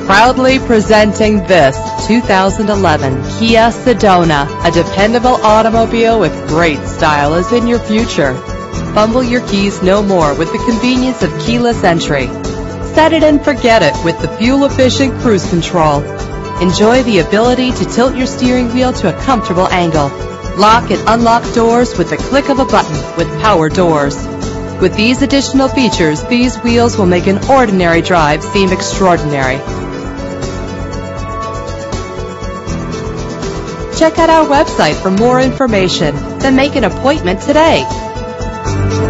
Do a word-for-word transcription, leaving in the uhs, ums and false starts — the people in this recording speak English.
Proudly presenting this two thousand eleven Kia Sedona. A dependable automobile with great style is in your future. Fumble your keys no more with the convenience of keyless entry. Set it and forget it with the fuel-efficient cruise control. Enjoy the ability to tilt your steering wheel to a comfortable angle. Lock and unlock doors with the click of a button with power doors. With these additional features, these wheels will make an ordinary drive seem extraordinary. Check out our website for more information. Then make an appointment today.